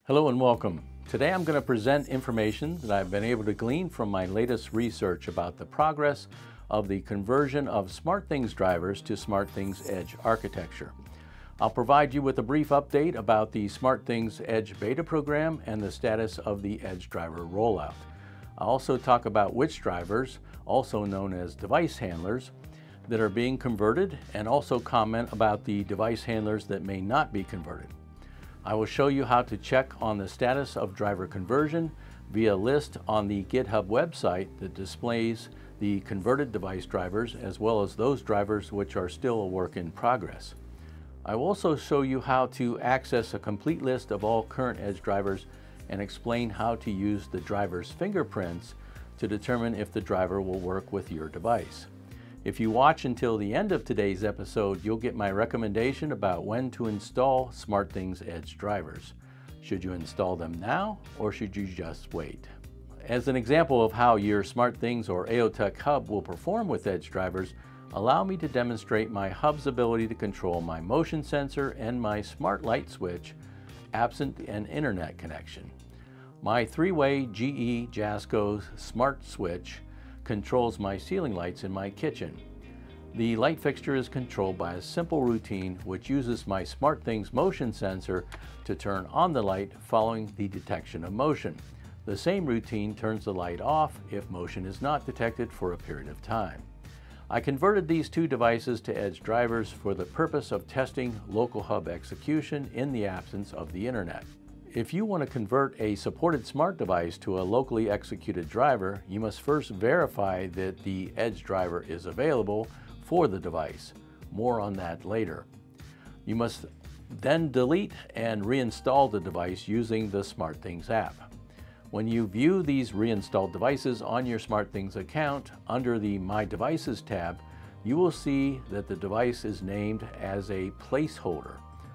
Hello and welcome. Today I'm going to present information that I've been able to glean from my latest research about the progress of the conversion of SmartThings drivers to SmartThings Edge architecture. I'll provide you with a brief update about the SmartThings Edge Beta Program and the status of the Edge Driver Rollout. I'll also talk about which drivers, also known as device handlers, that are being converted, and also comment about the device handlers that may not be converted. I will show you how to check on the status of driver conversion via a list on the GitHub website that displays the converted device drivers as well as those drivers which are still a work in progress. I will also show you how to access a complete list of all current Edge drivers and explain how to use the driver's fingerprints to determine if the driver will work with your device. If you watch until the end of today's episode, you'll get my recommendation about when to install SmartThings Edge drivers. Should you install them now, or should you just wait? As an example of how your SmartThings or Aeotec hub will perform with Edge drivers, allow me to demonstrate my hub's ability to control my motion sensor and my smart light switch absent an internet connection. My three-way GE Jasco smart switch controls my ceiling lights in my kitchen. The light fixture is controlled by a simple routine which uses my SmartThings motion sensor to turn on the light following the detection of motion. The same routine turns the light off if motion is not detected for a period of time. I converted these two devices to Edge drivers for the purpose of testing local hub execution in the absence of the internet. If you want to convert a supported smart device to a locally executed driver, you must first verify that the Edge driver is available for the device. More on that later. You must then delete and reinstall the device using the SmartThings app. When you view these reinstalled devices on your SmartThings account under the My Devices tab, you will see that the device is named as a placeholder.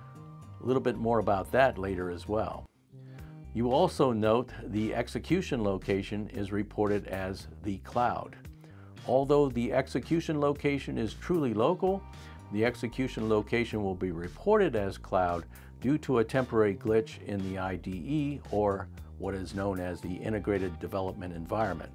A little bit more about that later as well. You will also note the execution location is reported as the cloud. Although the execution location is truly local, the execution location will be reported as cloud due to a temporary glitch in the IDE, or what is known as the Integrated Development Environment.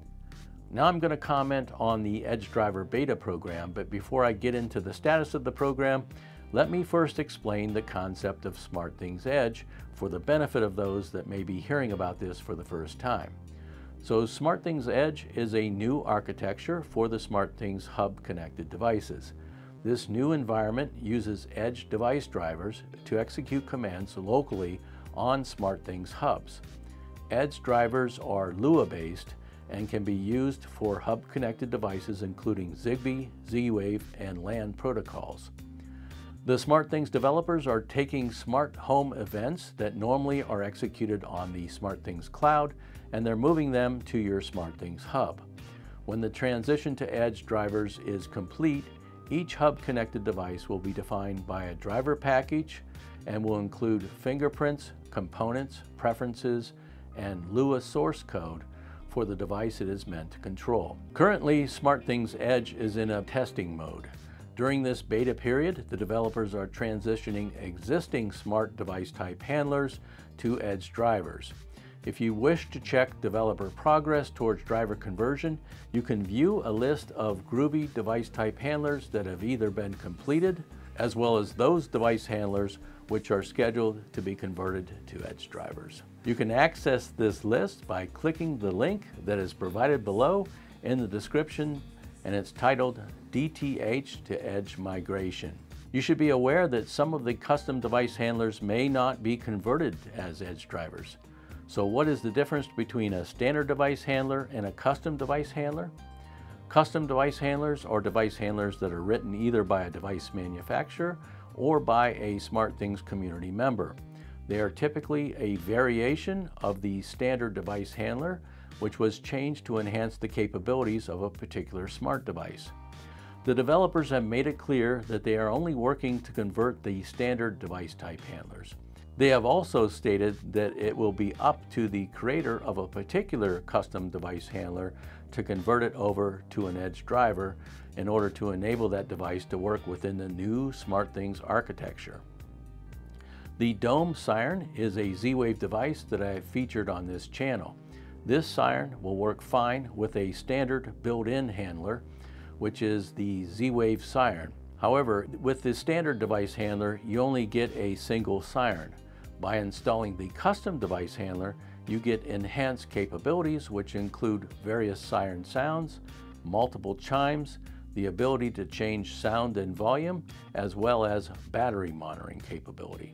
Now I'm going to comment on the Edge Driver Beta Program, but before I get into the status of the program, let me first explain the concept of SmartThings Edge for the benefit of those that may be hearing about this for the first time. So SmartThings Edge is a new architecture for the SmartThings hub connected devices. This new environment uses Edge device drivers to execute commands locally on SmartThings hubs. Edge drivers are Lua based and can be used for hub connected devices including Zigbee, Z-Wave, and LAN protocols. The SmartThings developers are taking smart home events that normally are executed on the SmartThings cloud, and they're moving them to your SmartThings hub. When the transition to Edge drivers is complete, each hub connected device will be defined by a driver package and will include fingerprints, components, preferences, and Lua source code for the device it is meant to control. Currently, SmartThings Edge is in a testing mode. During this beta period, the developers are transitioning existing smart device type handlers to Edge drivers. If you wish to check developer progress towards driver conversion, you can view a list of Groovy device type handlers that have either been completed, as well as those device handlers which are scheduled to be converted to Edge drivers. You can access this list by clicking the link that is provided below in the description, and it's titled DTH to Edge Migration. You should be aware that some of the custom device handlers may not be converted as Edge drivers. So what is the difference between a standard device handler and a custom device handler? Custom device handlers are device handlers that are written either by a device manufacturer or by a SmartThings community member. They are typically a variation of the standard device handler, which was changed to enhance the capabilities of a particular smart device. The developers have made it clear that they are only working to convert the standard device type handlers. They have also stated that it will be up to the creator of a particular custom device handler to convert it over to an Edge driver in order to enable that device to work within the new SmartThings architecture. The Dome Siren is a Z-Wave device that I have featured on this channel. This siren will work fine with a standard built-in handler, which is the Z-Wave siren. However, with the standard device handler, you only get a single siren. By installing the custom device handler, you get enhanced capabilities, which include various siren sounds, multiple chimes, the ability to change sound and volume, as well as battery monitoring capability.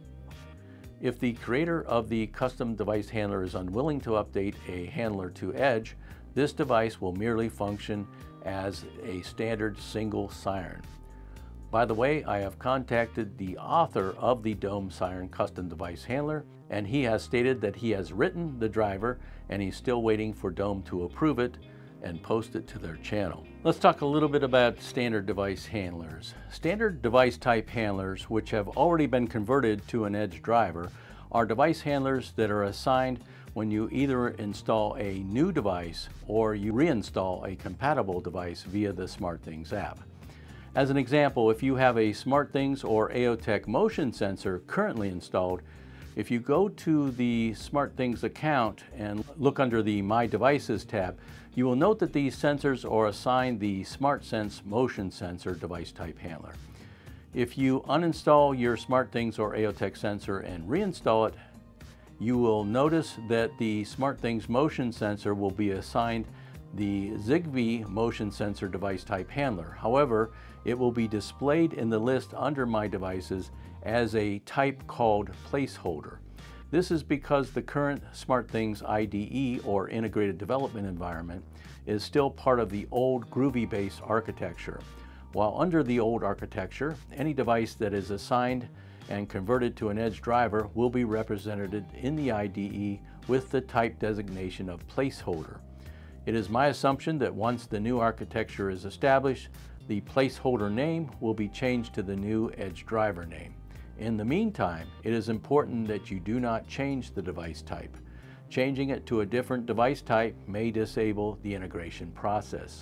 If the creator of the custom device handler is unwilling to update a handler to Edge, this device will merely function as a standard single siren. By the way, I have contacted the author of the Dome Siren custom device handler, and he has stated that he has written the driver and he's still waiting for Dome to approve it and post it to their channel. Let's talk a little bit about standard device handlers. Standard device type handlers, which have already been converted to an Edge driver, are device handlers that are assigned when you either install a new device or you reinstall a compatible device via the SmartThings app. As an example, if you have a SmartThings or Aeotec motion sensor currently installed, if you go to the SmartThings account and look under the My Devices tab, you will note that these sensors are assigned the SmartSense motion sensor device type handler. If you uninstall your SmartThings or Aeotec sensor and reinstall it, you will notice that the SmartThings motion sensor will be assigned the Zigbee motion sensor device type handler. However, it will be displayed in the list under My Devices as a type called placeholder. This is because the current SmartThings IDE, or Integrated Development Environment, is still part of the old Groovy-based architecture. While under the old architecture, any device that is assigned and converted to an Edge driver will be represented in the IDE with the type designation of placeholder. It is my assumption that once the new architecture is established, the placeholder name will be changed to the new Edge driver name. In the meantime, it is important that you do not change the device type. Changing it to a different device type may disable the integration process.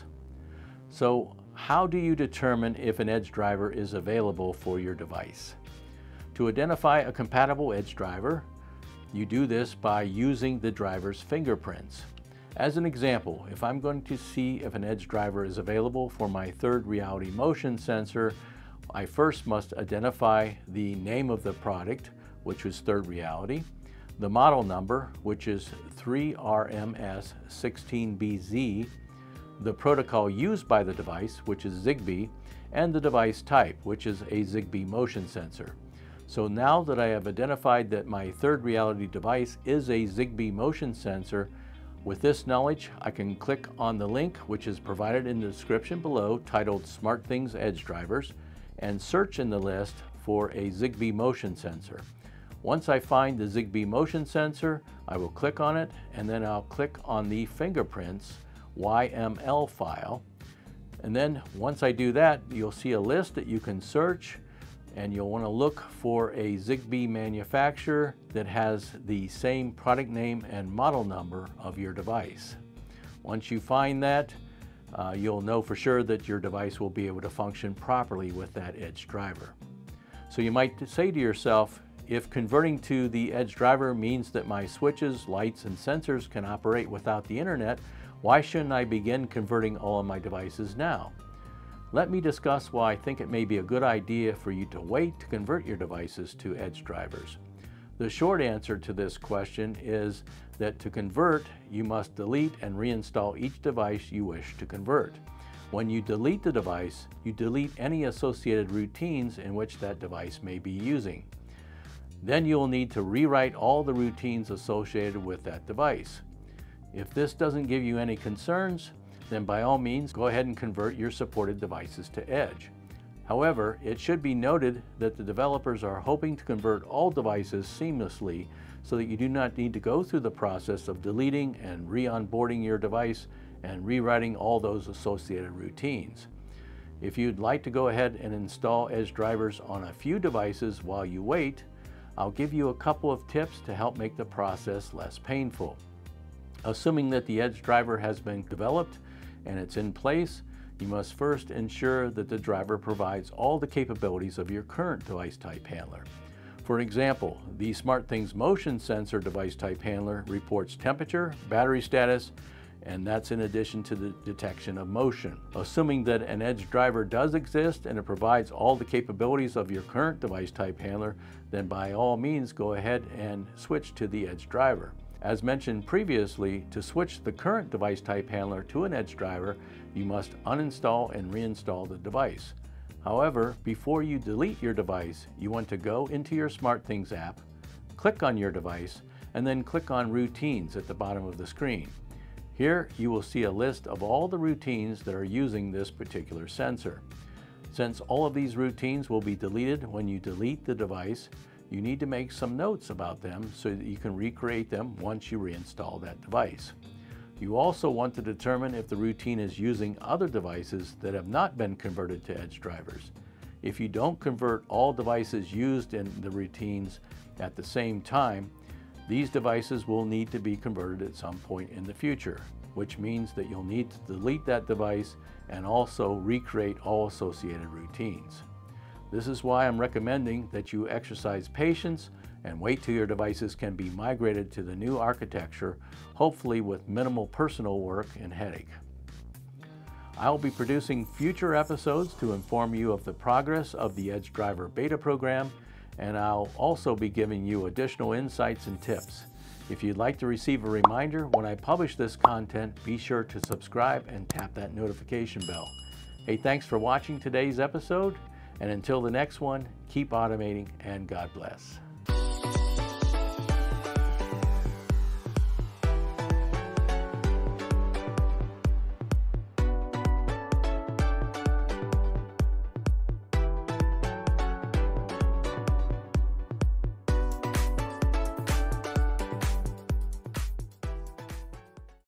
So, how do you determine if an Edge driver is available for your device? To identify a compatible Edge driver, you do this by using the driver's fingerprints. As an example, if I'm going to see if an Edge driver is available for my third reality motion sensor, I first must identify the name of the product, which is third reality, the model number, which is 3RMS16BZ, the protocol used by the device, which is Zigbee, and the device type, which is a Zigbee motion sensor. So now that I have identified that my third reality device is a Zigbee motion sensor, with this knowledge, I can click on the link which is provided in the description below titled SmartThings Edge Drivers and search in the list for a Zigbee motion sensor. Once I find the Zigbee motion sensor, I will click on it and then I'll click on the fingerprints YML file. And then once I do that, you'll see a list that you can search, and you'll want to look for a Zigbee manufacturer that has the same product name and model number of your device. Once you find that, you'll know for sure that your device will be able to function properly with that Edge driver. So you might say to yourself, if converting to the Edge driver means that my switches, lights, and sensors can operate without the internet, why shouldn't I begin converting all of my devices now? Let me discuss why I think it may be a good idea for you to wait to convert your devices to Edge drivers. The short answer to this question is that to convert, you must delete and reinstall each device you wish to convert. When you delete the device, you delete any associated routines in which that device may be using. Then you'll need to rewrite all the routines associated with that device. If this doesn't give you any concerns, then by all means go ahead and convert your supported devices to Edge. However, it should be noted that the developers are hoping to convert all devices seamlessly so that you do not need to go through the process of deleting and re-onboarding your device and rewriting all those associated routines. If you'd like to go ahead and install Edge drivers on a few devices while you wait, I'll give you a couple of tips to help make the process less painful. Assuming that the Edge driver has been developed and it's in place, you must first ensure that the driver provides all the capabilities of your current device type handler. For example, the SmartThings motion sensor device type handler reports temperature, battery status, and that's in addition to the detection of motion. Assuming that an Edge driver does exist and it provides all the capabilities of your current device type handler, then by all means go ahead and switch to the Edge driver. As mentioned previously, to switch the current device type handler to an Edge driver, you must uninstall and reinstall the device. However, before you delete your device, you want to go into your SmartThings app, click on your device, and then click on Routines at the bottom of the screen. Here you will see a list of all the routines that are using this particular sensor. Since all of these routines will be deleted when you delete the device, you need to make some notes about them so that you can recreate them once you reinstall that device. You also want to determine if the routine is using other devices that have not been converted to Edge drivers. If you don't convert all devices used in the routines at the same time, these devices will need to be converted at some point in the future, which means that you'll need to delete that device and also recreate all associated routines. This is why I'm recommending that you exercise patience and wait till your devices can be migrated to the new architecture, hopefully with minimal personal work and headache. I'll be producing future episodes to inform you of the progress of the Edge Driver Beta Program, and I'll also be giving you additional insights and tips. If you'd like to receive a reminder when I publish this content, be sure to subscribe and tap that notification bell. Hey, thanks for watching today's episode, and until the next one, keep automating and God bless.